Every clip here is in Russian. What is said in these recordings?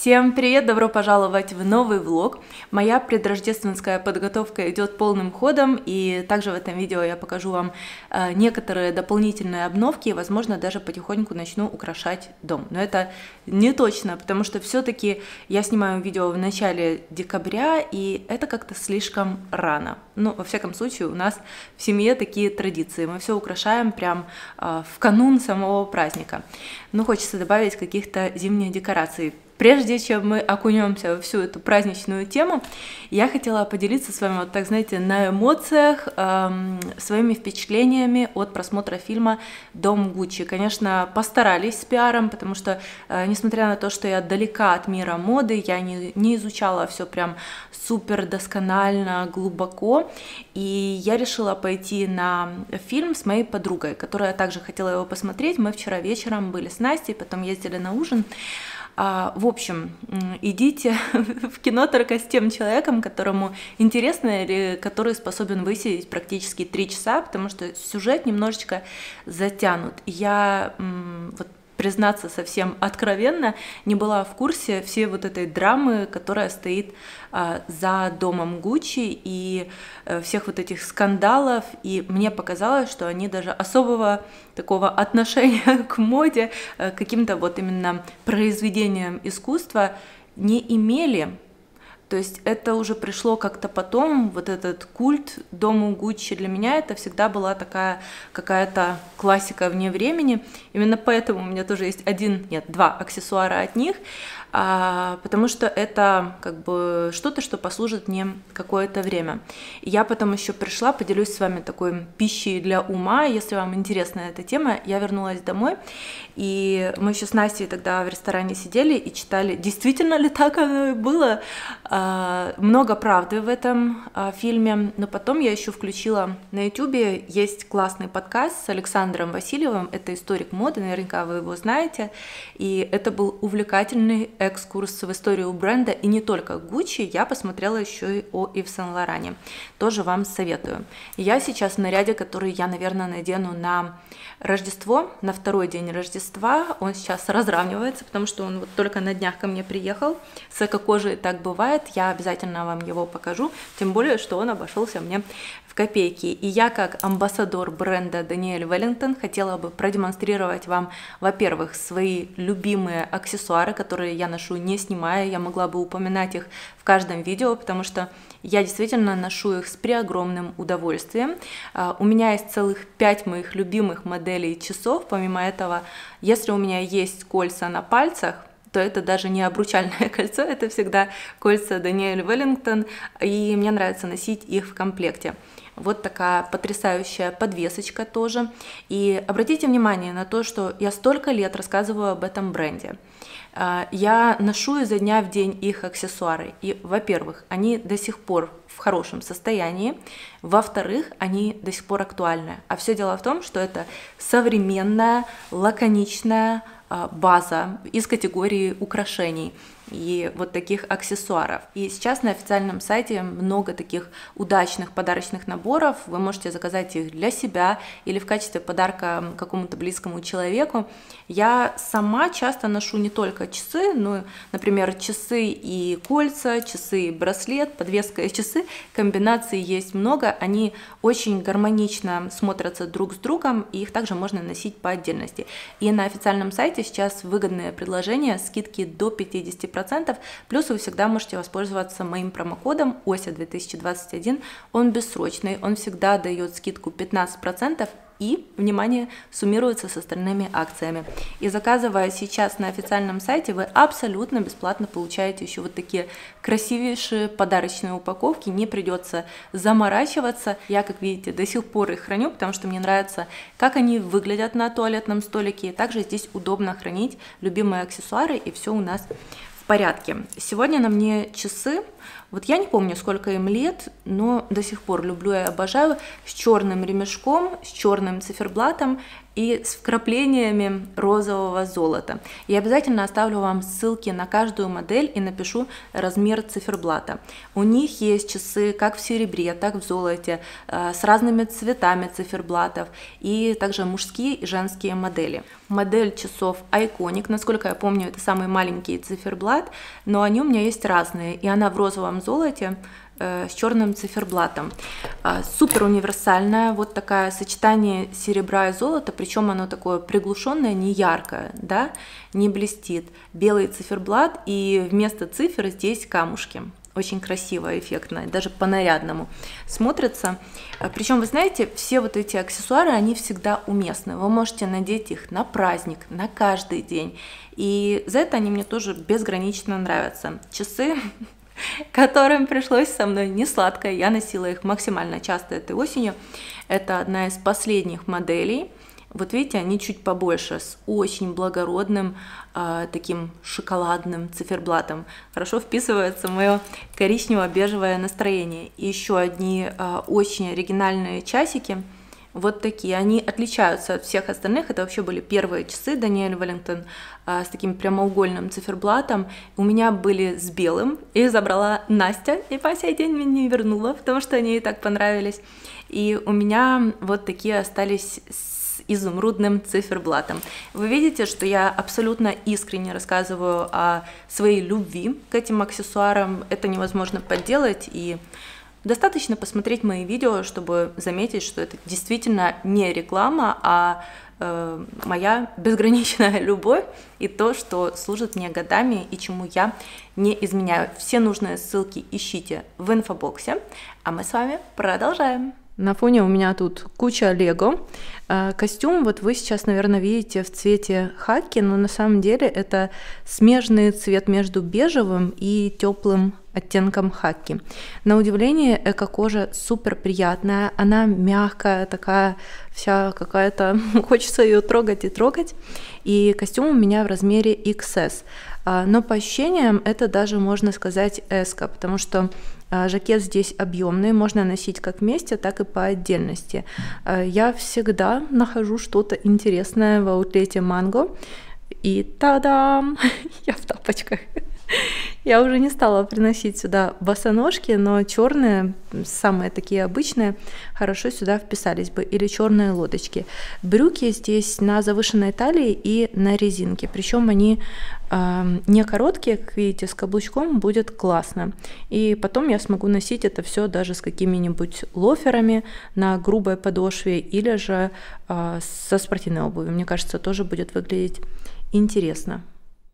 Всем привет! Добро пожаловать в новый влог. Моя предрождественская подготовка идет полным ходом, и также в этом видео я покажу вам некоторые дополнительные обновки, и, возможно, даже потихоньку начну украшать дом. Но это не точно, потому что все-таки я снимаю видео в начале декабря, и это как-то слишком рано. Ну, во всяком случае, у нас в семье такие традиции. Мы все украшаем прям в канун самого праздника. Но хочется добавить каких-то зимних декораций. Прежде чем мы окунемся во всю эту праздничную тему, я хотела поделиться с вами, вот так, знаете, на эмоциях, своими впечатлениями от просмотра фильма «Дом Гуччи». Конечно, постарались с пиаром, потому что, несмотря на то, что я далека от мира моды, я не изучала все прям супер досконально, глубоко, и я решила пойти на фильм с моей подругой, которая также хотела его посмотреть. Мы вчера вечером были с Настей, потом ездили на ужин. В общем, идите в кино только с тем человеком, которому интересно или который способен высидеть практически 3 часа, потому что сюжет немножечко затянут. Я вот признаться совсем откровенно, не была в курсе всей вот этой драмы, которая стоит за домом Гуччи и всех вот этих скандалов, и мне показалось, что они даже особого такого отношения к моде, к каким-то вот именно произведениям искусства не имели. То есть это уже пришло как-то потом, вот этот культ дому Гуччи для меня это всегда была такая какая-то классика вне времени. Именно поэтому у меня тоже есть 2 аксессуара от них, потому что это как бы что-то, что послужит мне какое-то время. И я потом еще пришла, поделюсь с вами такой пищей для ума. Если вам интересна эта тема, я вернулась домой, и мы еще с Настей тогда в ресторане сидели и читали, действительно ли так оно и было. Много правды в этом фильме, но потом я еще включила на YouTube, есть классный подкаст с Александром Васильевым, это историк моды, наверняка вы его знаете, и это был увлекательный экскурс в историю бренда, и не только Гуччи, я посмотрела еще и о Ив Сен-Лоране, тоже вам советую. Я сейчас в наряде, который я, наверное, надену на Рождество, на второй день Рождества, он сейчас разравнивается, потому что он вот только на днях ко мне приехал, с эко-кожей так бывает, я обязательно вам его покажу, тем более, что он обошелся мне в копейки. И я, как амбассадор бренда Даниэль Веллингтон, хотела бы продемонстрировать вам, во-первых, свои любимые аксессуары, которые я ношу не снимая, я могла бы упоминать их в каждом видео, потому что я действительно ношу их с преогромным удовольствием. У меня есть целых 5 моих любимых моделей часов. Помимо этого, если у меня есть кольца на пальцах, то это даже не обручальное кольцо, это всегда кольца Даниэль Веллингтон, и мне нравится носить их в комплекте. Вот такая потрясающая подвесочка тоже. И обратите внимание на то, что я столько лет рассказываю об этом бренде. Я ношу изо дня в день их аксессуары. И, во-первых, они до сих пор в хорошем состоянии. Во-вторых, они до сих пор актуальны. А все дело в том, что это современная, лаконичная база из категории украшений и вот таких аксессуаров. И сейчас на официальном сайте много таких удачных подарочных наборов. Вы можете заказать их для себя или в качестве подарка какому-то близкому человеку. Я сама часто ношу не только часы, но, например, часы и кольца, часы и браслет, подвеска и часы. Комбинаций есть много, они очень гармонично смотрятся друг с другом, и их также можно носить по отдельности. И на официальном сайте сейчас выгодные предложения, скидки до 50%, плюс вы всегда можете воспользоваться моим промокодом OSA2021, он бессрочный, он всегда дает скидку 15%, и, внимание, суммируется с остальными акциями. И заказывая сейчас на официальном сайте, вы абсолютно бесплатно получаете еще вот такие красивейшие подарочные упаковки, не придется заморачиваться. Я, как видите, до сих пор их храню, потому что мне нравится, как они выглядят на туалетном столике. И также здесь удобно хранить любимые аксессуары, и все у нас в порядке. Сегодня на мне часы. Вот я не помню, сколько им лет, но до сих пор люблю и обожаю, с черным ремешком, с черным циферблатом. и с вкраплениями розового золота. Я обязательно оставлю вам ссылки на каждую модель и напишу размер циферблата. У них есть часы как в серебре, так и в золоте, с разными цветами циферблатов, и также мужские и женские модели. Модель часов Iconic, насколько я помню, это самый маленький циферблат, но они у меня есть разные, и она в розовом золоте с черным циферблатом. Супер универсальная, вот такое сочетание серебра и золота, причем оно такое приглушенное, не яркое, да, не блестит. Белый циферблат, и вместо цифр здесь камушки. Очень красиво, эффектно, даже по-нарядному смотрится. Причем, вы знаете, все вот эти аксессуары, они всегда уместны. Вы можете надеть их на праздник, на каждый день. И за это они мне тоже безгранично нравятся. Часы, которым пришлось со мной несладко, я носила их максимально часто этой осенью. Это одна из последних моделей. Вот видите, они чуть побольше, с очень благородным таким шоколадным циферблатом. Хорошо вписывается в мое коричнево-бежевое настроение. И еще одни очень оригинальные часики. Вот такие. Они отличаются от всех остальных. Это вообще были первые часы Daniel Wellington с таким прямоугольным циферблатом. У меня были с белым. Их забрала Настя и по сей день мне не вернула, потому что они ей так понравились. И у меня вот такие остались с изумрудным циферблатом. Вы видите, что я абсолютно искренне рассказываю о своей любви к этим аксессуарам. Это невозможно подделать, и достаточно посмотреть мои видео, чтобы заметить, что это действительно не реклама, а моя безграничная любовь и то, что служит мне годами и чему я не изменяю. Все нужные ссылки ищите в инфобоксе, а мы с вами продолжаем. На фоне у меня тут куча лего. Костюм вот вы сейчас, наверное, видите в цвете хаки, но на самом деле это смежный цвет между бежевым и теплым оттенком хаки. На удивление, эко-кожа супер приятная, она мягкая, такая вся какая-то, хочется ее трогать и трогать. И костюм у меня в размере XS. Но по ощущениям это даже можно сказать S-ка, потому что жакет здесь объемный, можно носить как вместе, так и по отдельности. Я всегда нахожу что-то интересное в аутлете Mango. И та-дам! Я в тапочках. Я уже не стала приносить сюда босоножки, но черные, самые такие обычные, хорошо сюда вписались бы, или черные лодочки. Брюки здесь на завышенной талии и на резинке, причем они не короткие, как видите, с каблучком будет классно. И потом я смогу носить это все даже с какими-нибудь лоферами на грубой подошве или же со спортивной обувью. Мне кажется, тоже будет выглядеть интересно.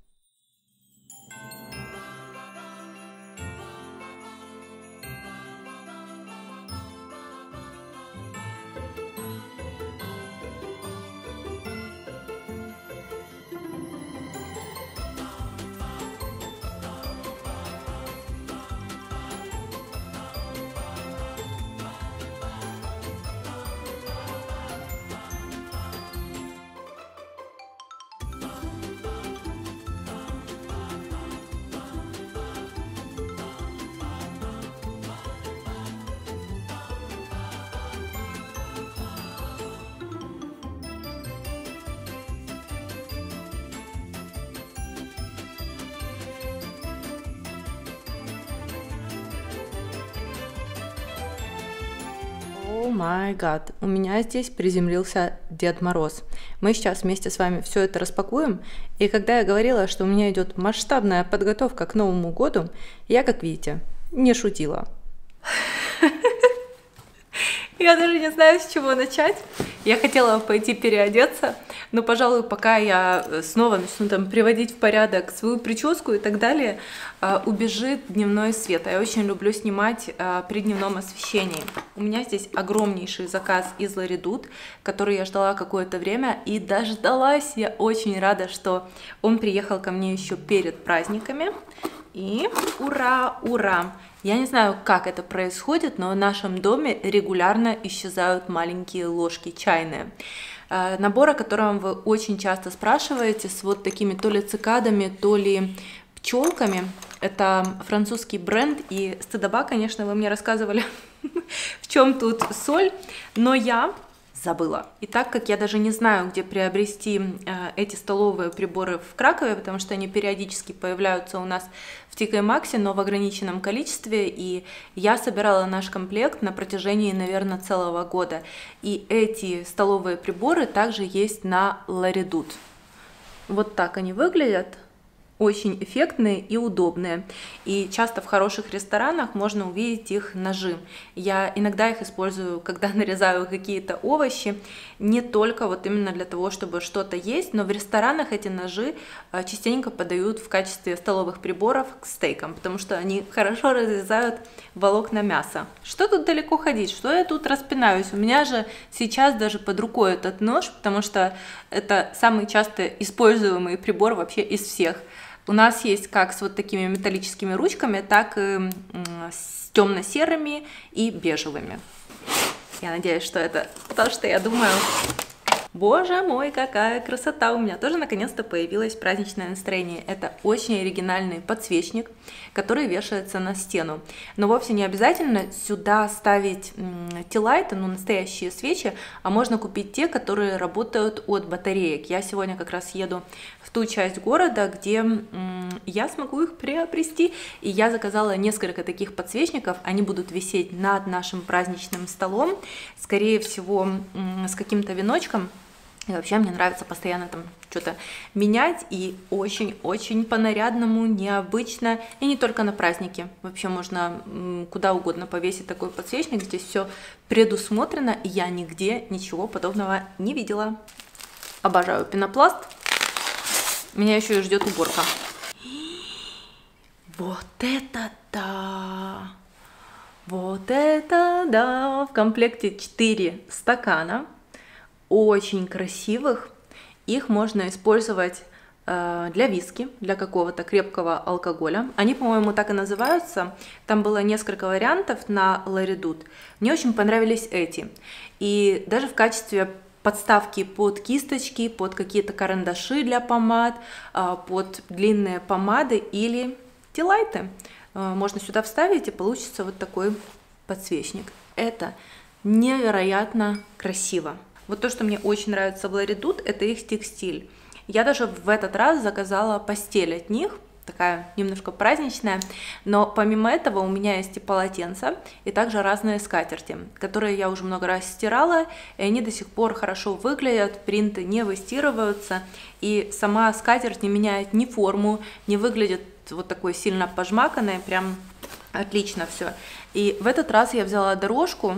О май гад, у меня здесь приземлился Дед Мороз. Мы сейчас вместе с вами все это распакуем, и когда я говорила, что у меня идет масштабная подготовка к Новому году, я, как видите, не шутила. Я даже не знаю, с чего начать. Я хотела пойти переодеться, но, пожалуй, пока я снова начну там приводить в порядок свою прическу и так далее, убежит дневной свет. Я очень люблю снимать при дневном освещении. У меня здесь огромнейший заказ из Ларидут, который я ждала какое-то время, и дождалась. Я очень рада, что он приехал ко мне еще перед праздниками. И ура, ура! Я не знаю, как это происходит, но в нашем доме регулярно исчезают маленькие ложки чайные. Набор, о котором вы очень часто спрашиваете, с вот такими то ли цикадами, то ли пчелками. Это французский бренд, и стыдоба, конечно, вы мне рассказывали, в чем тут соль, но я забыла. И так как я даже не знаю, где приобрести эти столовые приборы в Кракове, потому что они периодически появляются у нас в TK Maxx, но в ограниченном количестве, и я собирала наш комплект на протяжении, наверное, целого года. И эти столовые приборы также есть на Laredut. Вот так они выглядят. Очень эффектные и удобные. И часто в хороших ресторанах можно увидеть их ножи. Я иногда их использую, когда нарезаю какие-то овощи, не только вот именно для того, чтобы что-то есть, но в ресторанах эти ножи частенько подают в качестве столовых приборов к стейкам, потому что они хорошо разрезают волокна мяса. Что тут далеко ходить? Что я тут распинаюсь? У меня же сейчас даже под рукой этот нож, потому что это самый часто используемый прибор вообще из всех. У нас есть как с вот такими металлическими ручками, так и с темно-серыми и бежевыми. Я надеюсь, что это то, что я думаю. Боже мой, какая красота! У меня тоже наконец-то появилось праздничное настроение. Это очень оригинальный подсвечник, который вешается на стену. Но вовсе не обязательно сюда ставить тилайты, ну настоящие свечи, а можно купить те, которые работают от батареек. Я сегодня как раз еду в ту часть города, где я смогу их приобрести. И я заказала несколько таких подсвечников. Они будут висеть над нашим праздничным столом, скорее всего, с каким-то веночком. И вообще мне нравится постоянно там что-то менять, и очень-очень по-нарядному, необычно, и не только на праздники. Вообще можно куда угодно повесить такой подсвечник, здесь все предусмотрено, и я нигде ничего подобного не видела. Обожаю пенопласт, меня еще и ждет уборка. Вот это да! Вот это да! В комплекте 4 стакана. Очень красивых. Их можно использовать для виски, для какого-то крепкого алкоголя. Они, по-моему, так и называются. Там было несколько вариантов на Laredut. Мне очень понравились эти. И даже в качестве подставки под кисточки, под какие-то карандаши для помад, под длинные помады или тилайты. Можно сюда вставить, и получится вот такой подсвечник. Это невероятно красиво. Вот то, что мне очень нравится в Laredut, это их текстиль. Я даже в этот раз заказала постель от них, такая немножко праздничная, но помимо этого у меня есть и полотенца, и также разные скатерти, которые я уже много раз стирала, и они до сих пор хорошо выглядят, принты не выстирываются, и сама скатерть не меняет ни форму, не выглядит вот такой сильно пожмаканной, прям отлично все. И в этот раз я взяла дорожку.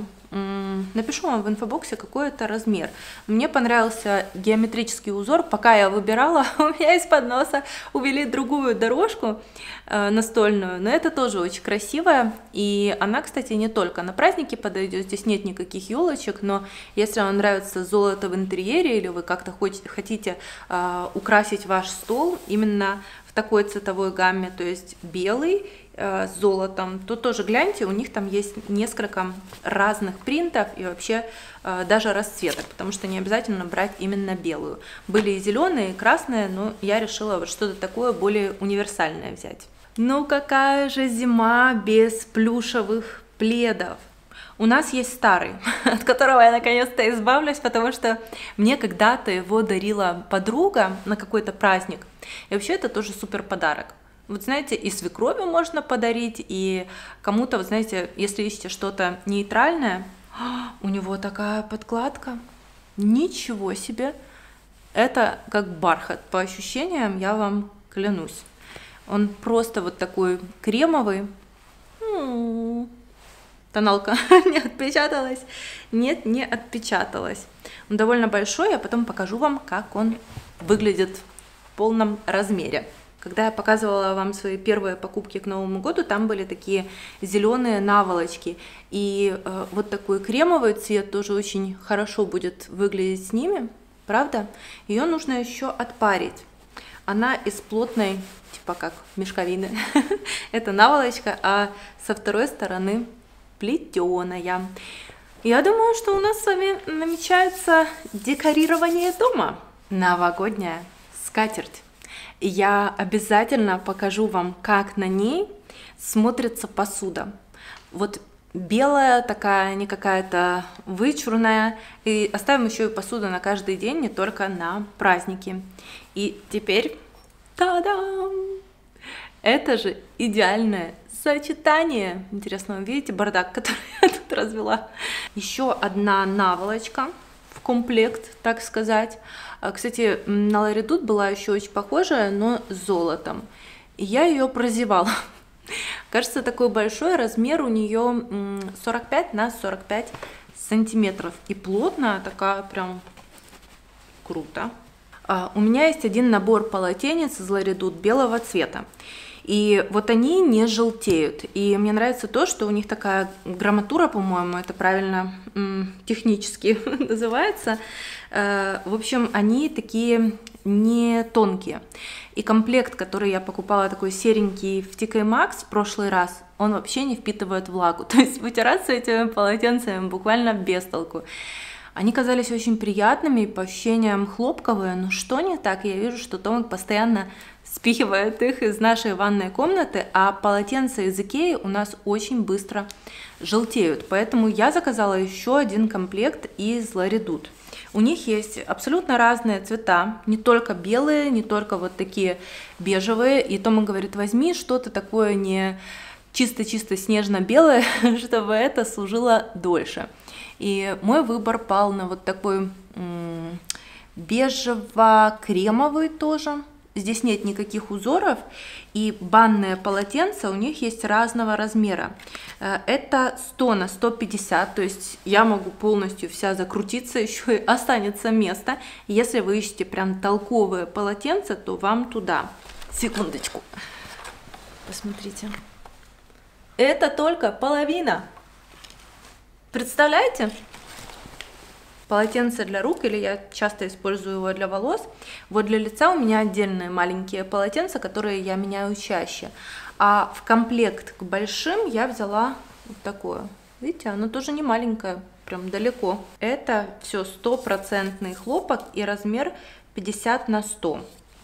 Напишу вам в инфобоксе, какой это размер. Мне понравился геометрический узор. Пока я выбирала, у меня из-под носа увели другую дорожку настольную, но это тоже очень красивая. И она, кстати, не только на праздники подойдет, здесь нет никаких елочек, но если вам нравится золото в интерьере или вы как-то хотите украсить ваш стол именно в такой цветовой гамме, то есть белый с золотом, то тоже гляньте, у них там есть несколько разных принтов и вообще даже расцветок, потому что не обязательно брать именно белую. Были и зеленые, и красные, но я решила вот что-то такое более универсальное взять. Ну какая же зима без плюшевых пледов? У нас есть старый, от которого я наконец-то избавлюсь, потому что мне когда-то его дарила подруга на какой-то праздник. И вообще это тоже супер подарок. Вот знаете, и свекрови можно подарить, и кому-то, вот знаете, если ищете что-то нейтральное, у него такая подкладка, ничего себе, это как бархат, по ощущениям, я вам клянусь. Он просто вот такой кремовый, тоналка не отпечаталась, нет, не отпечаталась. Он довольно большой, я потом покажу вам, как он выглядит в полном размере. Когда я показывала вам свои первые покупки к Новому году, там были такие зеленые наволочки. И вот такой кремовый цвет тоже очень хорошо будет выглядеть с ними, правда? Ее нужно еще отпарить. Она из плотной, типа как мешковины, это наволочка, а со второй стороны плетеная. Я думаю, что у нас с вами намечается декорирование дома. Новогодняя скатерть. Я обязательно покажу вам, как на ней смотрится посуда. Вот белая такая, не какая-то вычурная. И оставим еще и посуду на каждый день, не только на праздники. И теперь, та-дам! Это же идеальное сочетание. Интересно, вы видите бардак, который я тут развела? Еще одна наволочка в комплект, так сказать. Кстати, на La Redoute была еще очень похожая, но с золотом. И я ее прозевала. Кажется, такой большой размер у нее 45 на 45 сантиметров. И плотная, такая прям круто. У меня есть один набор полотенец из La Redoute белого цвета. И вот они не желтеют. И мне нравится то, что у них такая грамматура, по-моему, это правильно технически называется. В общем, они такие не тонкие. И комплект, который я покупала, такой серенький в TK Maxx в прошлый раз, он вообще не впитывает влагу. То есть вытираться этими полотенцами буквально без толку. Они казались очень приятными, по ощущениям хлопковые, но что не так? Я вижу, что Томик постоянно спихивает их из нашей ванной комнаты, а полотенца из Икеи у нас очень быстро желтеют. Поэтому я заказала еще один комплект из La Redoute. У них есть абсолютно разные цвета, не только белые, не только вот такие бежевые. И Тома говорит, возьми что-то такое не чисто-чисто снежно-белое, чтобы это служило дольше. И мой выбор пал на вот такой бежево-кремовый тоже. Здесь нет никаких узоров, и банные полотенца у них есть разного размера. Это 100 на 150, то есть я могу полностью вся закрутиться, еще и останется место. Если вы ищете прям толковые полотенца, то вам туда. Секундочку. Посмотрите. Это только половина. Представляете? Полотенце для рук, или я часто использую его для волос. Вот для лица у меня отдельные маленькие полотенца, которые я меняю чаще. А в комплект к большим я взяла вот такое. Видите, оно тоже не маленькое, прям далеко. Это все 100% хлопок и размер 50 на 100.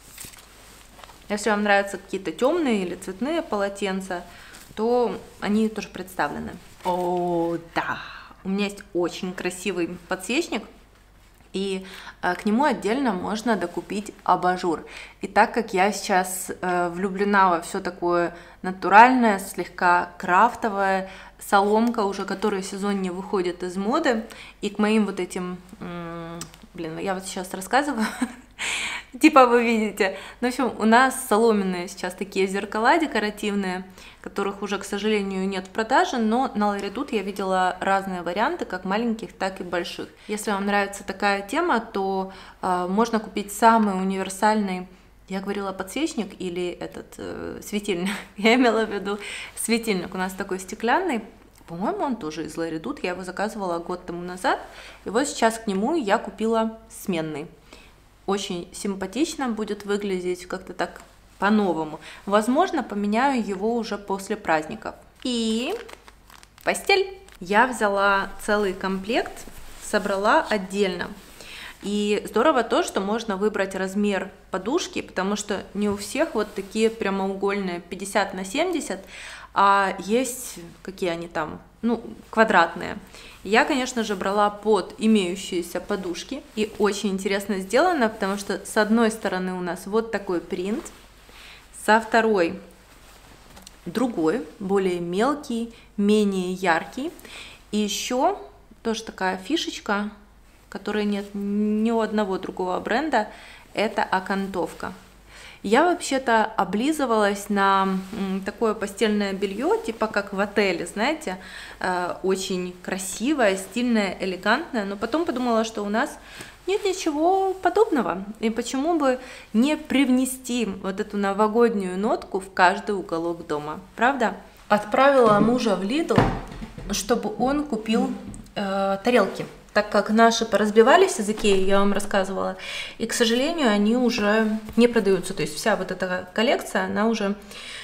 Если вам нравятся какие-то темные или цветные полотенца, то они тоже представлены. О, да! У меня есть очень красивый подсвечник, и к нему отдельно можно докупить абажур. И так как я сейчас влюблена во все такое натуральное, слегка крафтовое, соломка уже который сезон не выходит из моды, и к моим вот этим, блин, я вот сейчас рассказываю, типа вы видите. Ну, в общем, у нас соломенные сейчас такие зеркала декоративные, которых уже, к сожалению, нет в продаже, но на La Redoute я видела разные варианты, как маленьких, так и больших. Если вам нравится такая тема, то можно купить самый универсальный, я говорила подсвечник или этот светильник, я имела в виду светильник, у нас такой стеклянный, по-моему, он тоже из La Redoute, я его заказывала год тому назад, и вот сейчас к нему я купила сменный. Очень симпатично будет выглядеть, как-то так по-новому. Возможно, поменяю его уже после праздников. И постель. Я взяла целый комплект, собрала отдельно. И здорово то, что можно выбрать размер подушки, потому что не у всех вот такие прямоугольные 50 на 70, а есть, какие они там, ну, квадратные. Я, конечно же, брала под имеющиеся подушки, и очень интересно сделано, потому что с одной стороны у нас вот такой принт, со второй другой, более мелкий, менее яркий, и еще тоже такая фишечка, которой нет ни у одного другого бренда, это окантовка. Я вообще-то облизывалась на такое постельное белье, типа как в отеле, знаете, очень красивое, стильное, элегантное, но потом подумала, что у нас нет ничего подобного, и почему бы не привнести вот эту новогоднюю нотку в каждый уголок дома, правда? Отправила мужа в Lidl, чтобы он купил тарелки. Так как наши поразбивались из Икеи, я вам рассказывала, и, к сожалению, они уже не продаются. То есть вся вот эта коллекция, она уже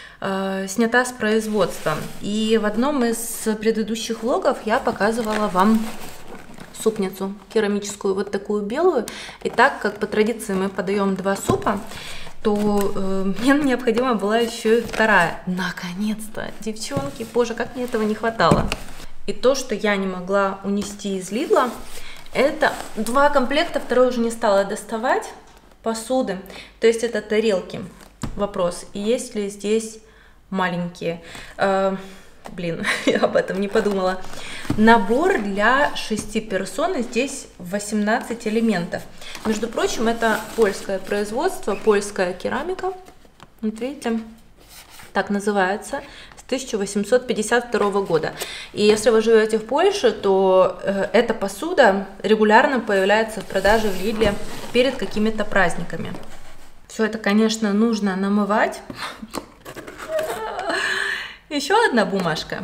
снята с производства. И в одном из предыдущих влогов я показывала вам супницу керамическую, вот такую белую. И так как по традиции мы подаем 2 супа, то мне необходима была еще и вторая. Наконец-то, девчонки, боже, как мне этого не хватало. И то, что я не могла унести из Лидла, это 2 комплекта, второй уже не стала доставать, посуды. То есть это тарелки. Вопрос, есть ли здесь маленькие? Блин, я об этом не подумала. Набор для 6 персон, и здесь 18 элементов. Между прочим, это польское производство, польская керамика. Вот видите, так называется, с 1852 года. И если вы живете в Польше, то эта посуда регулярно появляется в продаже в Лидле перед какими-то праздниками. Все это, конечно, нужно намывать. Еще одна бумажка.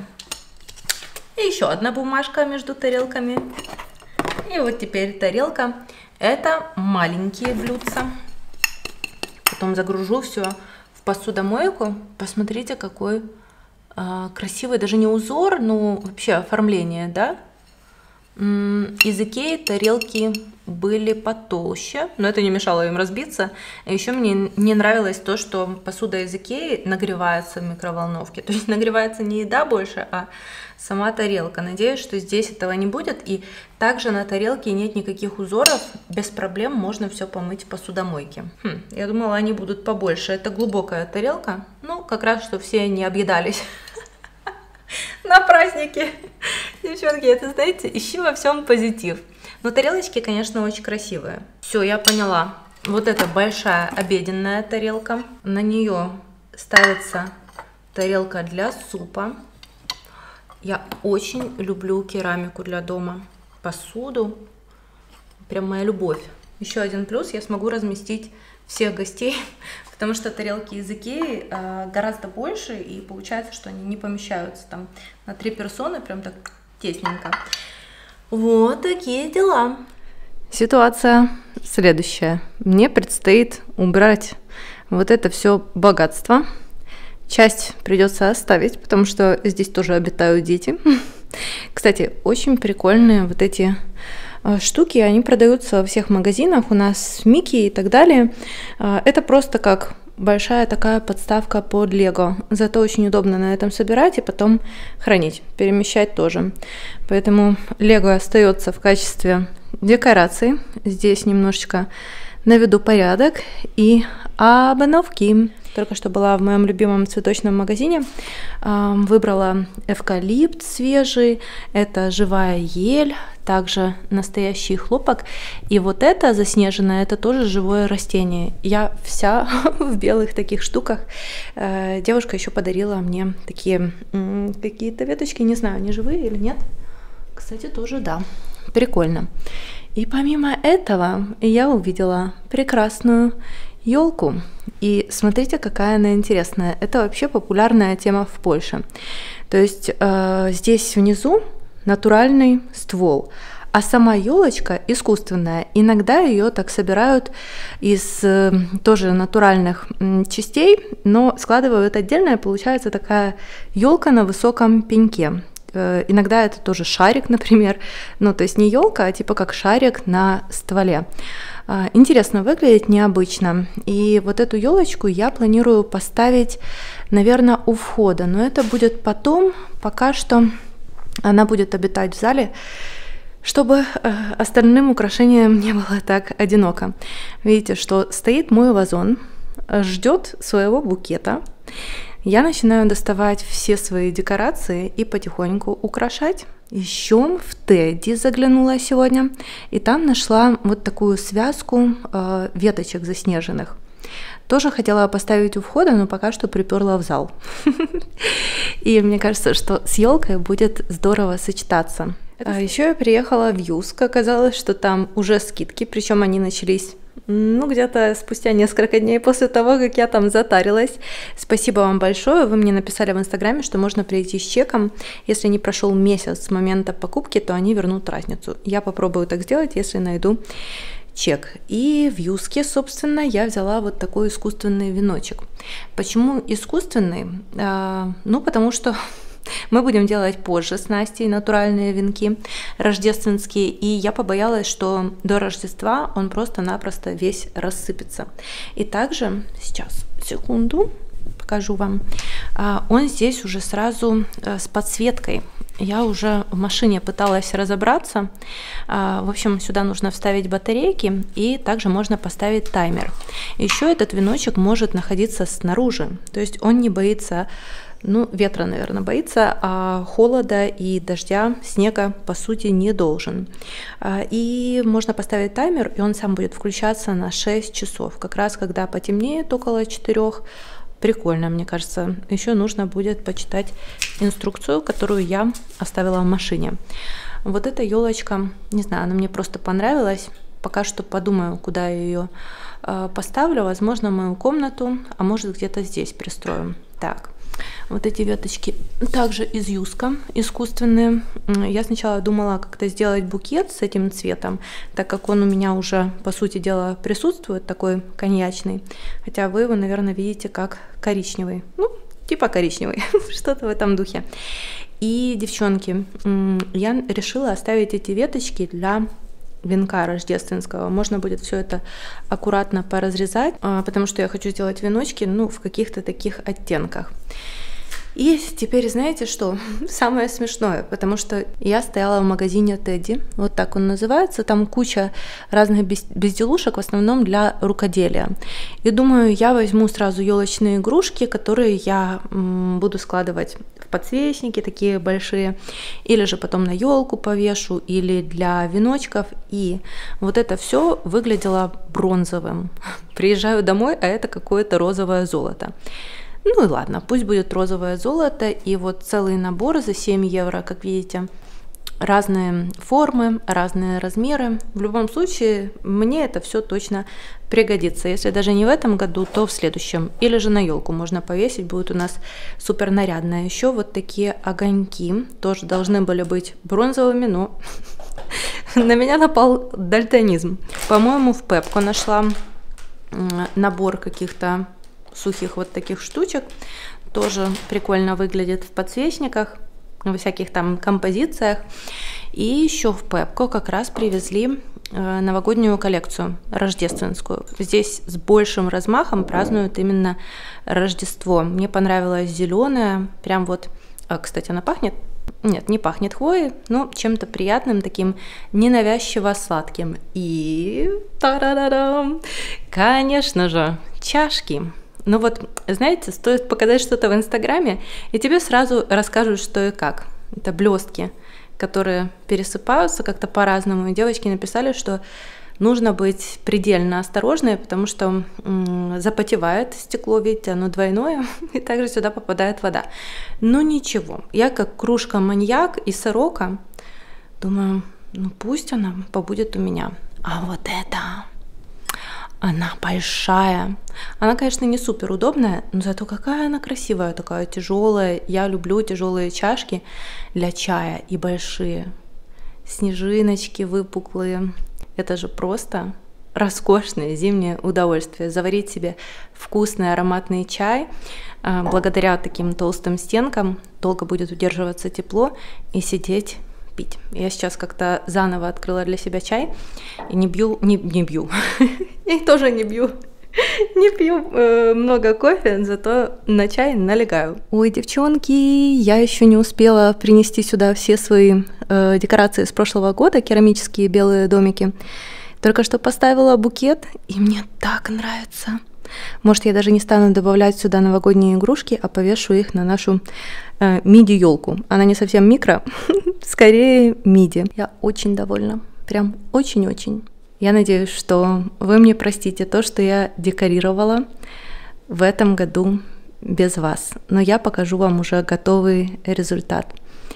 И еще одна бумажка между тарелками. И вот теперь тарелка. Это маленькие блюдца. Потом загружу все в посудомойку. Посмотрите, какой красивый, даже не узор, но вообще оформление, да? Из Икеи тарелки были потолще, но это не мешало им разбиться. Еще мне не нравилось то, что посуда из Икеи нагревается в микроволновке. То есть нагревается не еда больше, а сама тарелка. Надеюсь, что здесь этого не будет. И также на тарелке нет никаких узоров. Без проблем можно все помыть в посудомойке. Я думала, они будут побольше. Это глубокая тарелка. Ну, как раз, что все не объедались на празднике. Девчонки, это, знаете, ищи во всем позитив. Но тарелочки, конечно, очень красивые. Все, я поняла. Вот это большая обеденная тарелка. На нее ставится тарелка для супа. Я очень люблю керамику для дома. Посуду. Прям моя любовь. Еще один плюс. Я смогу разместить всех гостей, потому что тарелки из Икеи гораздо больше, и получается, что они не помещаются там на 3 персоны, прям так тесненько. Вот такие дела. Ситуация следующая. Мне предстоит убрать вот это все богатство. Часть придется оставить, потому что здесь тоже обитают дети. Кстати, очень прикольные вот эти штуки, они продаются во всех магазинах, у нас в Мики и так далее. Это просто как большая такая подставка под лего, зато очень удобно на этом собирать и потом хранить, перемещать тоже. Поэтому лего остается в качестве декорации. Здесь немножечко наведу порядок и обновки. Только что была в моем любимом цветочном магазине, выбрала эвкалипт свежий, это живая ель, также настоящий хлопок, и вот это заснеженное, это тоже живое растение. Я вся в белых таких штуках. Девушка еще подарила мне такие какие-то веточки, не знаю, они живые или нет. Кстати, тоже да, прикольно. И помимо этого я увидела прекрасную елку. И смотрите, какая она интересная. Это вообще популярная тема в Польше. То есть здесь внизу натуральный ствол, а сама елочка искусственная. Иногда ее так собирают из тоже натуральных частей, но складывают отдельно, и получается такая елка на высоком пеньке. Иногда это тоже шарик, например. Ну, то есть не елка, а типа как шарик на стволе. Интересно выглядит, необычно. И вот эту елочку я планирую поставить, наверное, у входа. Но это будет потом, пока что она будет обитать в зале, чтобы остальным украшениям не было так одиноко. Видите, что стоит мой вазон, ждет своего букета. Я начинаю доставать все свои декорации и потихоньку украшать. Еще в Тедди заглянула сегодня, и там нашла вот такую связку веточек заснеженных. Тоже хотела поставить у входа, но пока что приперла в зал. И мне кажется, что с елкой будет здорово сочетаться. Еще я приехала в Юск, оказалось, что там уже скидки, причем они начались где-то спустя несколько дней после того, как я там затарилась. Спасибо вам большое, вы мне написали в Инстаграме, что можно прийти с чеком. Если не прошел месяц с момента покупки, то они вернут разницу. Я попробую так сделать, если найду чек. И в Юске, собственно, я взяла вот такой искусственный веночек. Почему искусственный? Потому что мы будем делать позже с Настей натуральные венки рождественские, и я побоялась, что до Рождества он просто-напросто весь рассыпется. И также, сейчас, секунду, покажу вам, он здесь уже сразу с подсветкой. я уже в машине пыталась разобраться. В общем, сюда нужно вставить батарейки, и также можно поставить таймер. Еще этот веночек может находиться снаружи, то есть он не боится, ну, ветра, наверное, боится, а холода и дождя, снега, по сути, не должен. И можно поставить таймер, и он сам будет включаться на 6 часов. Как раз, когда потемнеет около 4, прикольно, мне кажется. Еще нужно будет почитать инструкцию, которую я оставила в машине. Вот эта елочка, не знаю, она мне просто понравилась. Пока что подумаю, куда я ее поставлю. Возможно, в мою комнату, а может, где-то здесь пристроим. Так. Вот эти веточки также из юска, искусственные. Я сначала думала как-то сделать букет с этим цветом, так как он у меня уже, по сути дела, присутствует, такой коньячный. Хотя вы его, наверное, видите как коричневый. Ну, типа коричневый, что-то в этом духе. И, девчонки, я решила оставить эти веточки для венка рождественского. Можно будет все это аккуратно поразрезать, потому что я хочу сделать веночки, ну, в каких-то таких оттенках. И теперь, знаете что? Самое смешное, потому что я стояла в магазине Teddy, вот так он называется, там куча разных безделушек, в основном для рукоделия. И думаю, я возьму сразу елочные игрушки, которые я буду складывать в подсвечники такие большие, или же потом на елку повешу, или для веночков. И вот это все выглядело бронзовым. Приезжаю домой, а это какое-то розовое золото. Ну и ладно, пусть будет розовое золото, и вот целый набор за 7 евро, как видите, разные формы, разные размеры. В любом случае, мне это все точно пригодится. Если даже не в этом году, то в следующем. Или же на елку можно повесить, будет у нас супер нарядно. Еще вот такие огоньки тоже должны были быть бронзовыми, но на меня напал дальтонизм. По-моему, в Пепко нашла набор каких-то сухих вот таких штучек, тоже прикольно выглядит в подсвечниках, во всяких там композициях. И еще в Пепко как раз привезли новогоднюю коллекцию рождественскую. Здесь с большим размахом празднуют именно Рождество. Мне понравилась зеленая, прям вот, кстати, она пахнет? Нет, не пахнет хвоей, но чем-то приятным, таким ненавязчиво сладким. И та-да-да-дам! Конечно же, чашки. Ну вот, знаете, стоит показать что-то в Инстаграме, и тебе сразу расскажут, что и как. Это блестки, которые пересыпаются как-то по-разному. И девочки написали, что нужно быть предельно осторожной, потому что запотевает стекло, видите, оно двойное, и также сюда попадает вода. Но ничего, я как кружка-маньяк и сорока думаю, ну пусть она побудет у меня. А вот это... Она большая. Она, конечно, не супер удобная, но зато какая она красивая, такая тяжелая. Я люблю тяжелые чашки для чая и большие. Снежиночки выпуклые. Это же просто роскошное зимнее удовольствие. Заварить себе вкусный ароматный чай. Благодаря таким толстым стенкам долго будет удерживаться тепло и сидеть пить. Я сейчас как-то заново открыла для себя чай и не пью, я тоже не пью много кофе, зато на чай налегаю. Ой, девчонки, я еще не успела принести сюда все свои декорации с прошлого года, керамические белые домики. Только что поставила букет, и мне так нравится. Может, я даже не стану добавлять сюда новогодние игрушки, а повешу их на нашу миди-елку. Она не совсем микро, скорее миди. Я очень довольна, прям очень-очень. Я надеюсь, что вы мне простите то, что я декорировала в этом году без вас. Но я покажу вам уже готовый результат.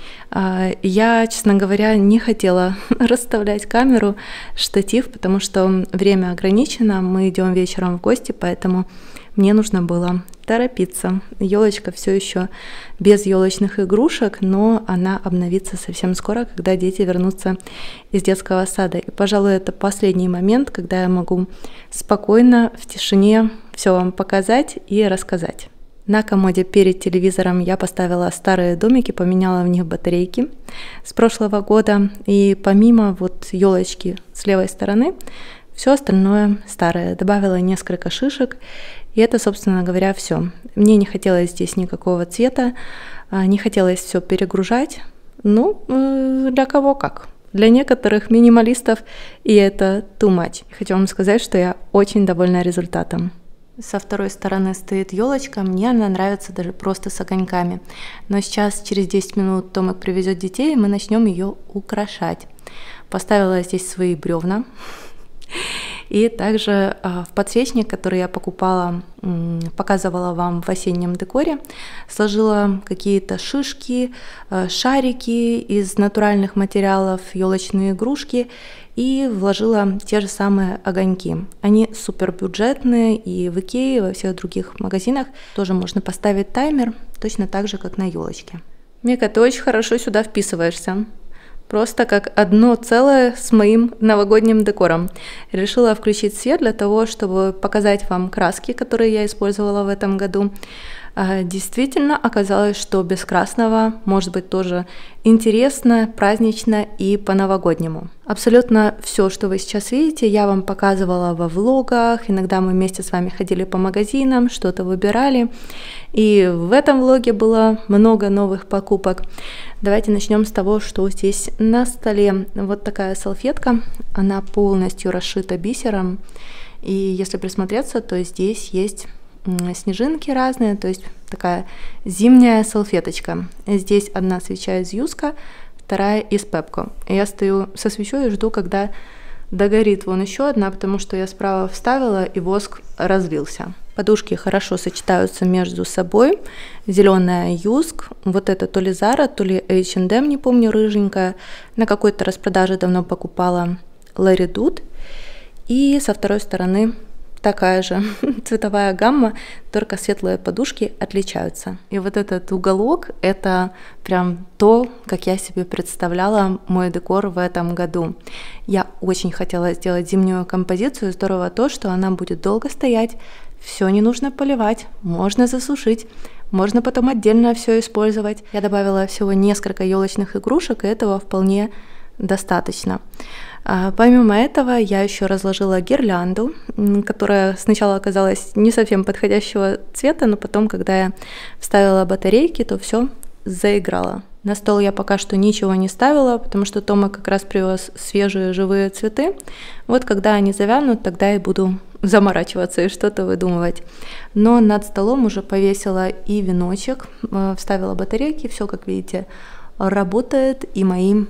Я, честно говоря, не хотела расставлять камеру, штатив, потому что время ограничено, мы идем вечером в гости, поэтому мне нужно было торопиться. Елочка все еще без елочных игрушек, но она обновится совсем скоро, когда дети вернутся из детского сада. И, пожалуй, это последний момент, когда я могу спокойно, в тишине все вам показать и рассказать. На комоде перед телевизором я поставила старые домики, поменяла в них батарейки с прошлого года. И помимо вот елочки с левой стороны, все остальное старое. Добавила несколько шишек, и это, собственно говоря, все. Мне не хотелось здесь никакого цвета, не хотелось все перегружать. Ну, для кого как. Для некоторых минималистов и это too much. Хочу вам сказать, что я очень довольна результатом. Со второй стороны стоит елочка, мне она нравится даже просто с огоньками. Но сейчас, через 10 минут, Томик привезет детей, и мы начнем ее украшать. Поставила здесь свои бревна. И также в подсвечник, который я покупала, показывала вам в осеннем декоре, сложила какие-то шишки, шарики из натуральных материалов, елочные игрушки и вложила те же самые огоньки. Они супер бюджетные, и в Икее, и во всех других магазинах тоже можно поставить таймер, точно так же, как на елочке. Мика, ты очень хорошо сюда вписываешься. Просто как одно целое с моим новогодним декором. Решила включить свет для того, чтобы показать вам краски, которые я использовала в этом году. Действительно оказалось, что без красного может быть тоже интересно, празднично и по-новогоднему. Абсолютно все, что вы сейчас видите, я вам показывала во влогах. Иногда мы вместе с вами ходили по магазинам, что-то выбирали. И в этом влоге было много новых покупок. Давайте начнем с того, что здесь на столе. Вот такая салфетка, она полностью расшита бисером. И если присмотреться, то здесь есть снежинки разные, то есть такая зимняя салфеточка. Здесь одна свеча из Юска, вторая из Пепко. Я стою со свечой и жду, когда догорит вон еще одна, потому что я справа вставила и воск разлился. Подушки хорошо сочетаются между собой. Зеленая Юск, вот это то ли Zara, то ли H&M, не помню, рыженькая. На какой-то распродаже давно покупала Larry Dood. И со второй стороны такая же цветовая гамма, только светлые подушки отличаются. И вот этот уголок — это прям то, как я себе представляла мой декор в этом году. Я очень хотела сделать зимнюю композицию. Здорово то, что она будет долго стоять, все не нужно поливать, можно засушить, можно потом отдельно все использовать. Я добавила всего несколько елочных игрушек, и этого вполне достаточно. Помимо этого, я еще разложила гирлянду, которая сначала оказалась не совсем подходящего цвета, но потом, когда я вставила батарейки, то все заиграло. На стол я пока что ничего не ставила, потому что Тома как раз привез свежие живые цветы. Вот когда они завянут, тогда и буду заморачиваться и что-то выдумывать. Но над столом уже повесила и веночек, вставила батарейки, все, как видите, работает, и мои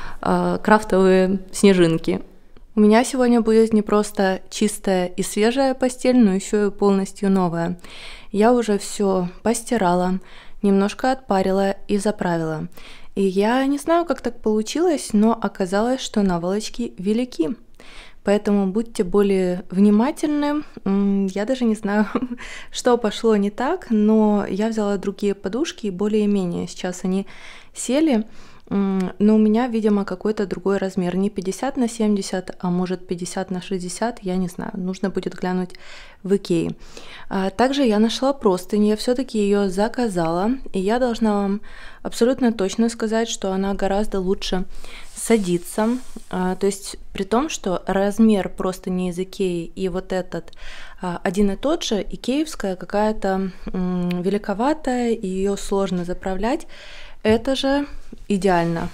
крафтовые снежинки. У меня сегодня будет не просто чистая и свежая постель, но еще и полностью новая. Я уже все постирала, немножко отпарила и заправила. И я не знаю, как так получилось, но оказалось, что наволочки велики. Поэтому будьте более внимательны. Я даже не знаю, что пошло не так, но я взяла другие подушки, и более-менее сейчас они сели. Но у меня, видимо, какой-то другой размер. Не 50 на 70, а может 50 на 60, я не знаю. Нужно будет глянуть в Икее. Также я нашла простынь, я все-таки ее заказала. И я должна вам абсолютно точно сказать, что она гораздо лучше садится. То есть при том, что размер простыни из Икеи и вот этот один и тот же, икеевская какая-то великоватая, и ее сложно заправлять. Это же идеально.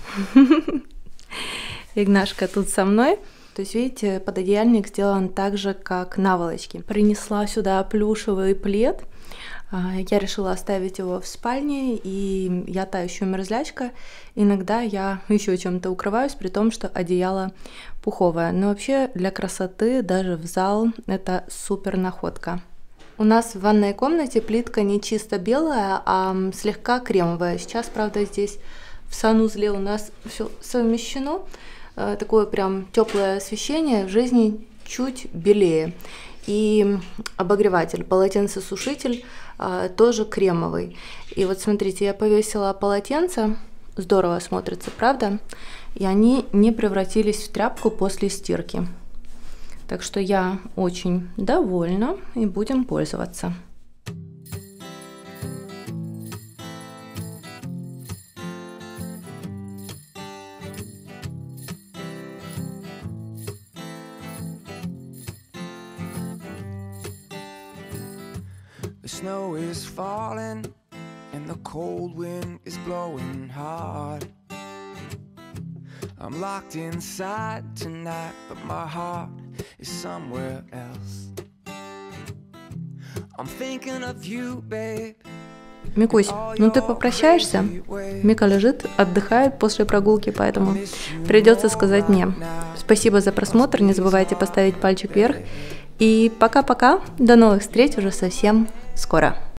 Игнашка тут со мной. То есть, видите, пододеяльник сделан так же, как наволочки. Принесла сюда плюшевый плед. Я решила оставить его в спальне, и я та еще мерзлячка. Иногда я еще чем-то укрываюсь, при том, что одеяло пуховое. Но вообще для красоты даже в зал это супер находка. У нас в ванной комнате плитка не чисто белая, а слегка кремовая. Сейчас, правда, здесь в санузле у нас все совмещено. Такое прям теплое освещение, в жизни чуть белее. И обогреватель, полотенцесушитель тоже кремовый. И вот смотрите, я повесила полотенце, здорово смотрится, правда? И они не превратились в тряпку после стирки. Так что я очень довольна и будем пользоваться. The snow is falling and the cold wind is blowing hard. I'm locked inside tonight, but my heart is somewhere else. I'm thinking of you, babe. Микусь, ну ты попрощаешься? Мика лежит, отдыхает после прогулки, поэтому придется сказать мне. Спасибо за просмотр, не забывайте поставить пальчик вверх. И пока-пока, до новых встреч уже совсем скоро.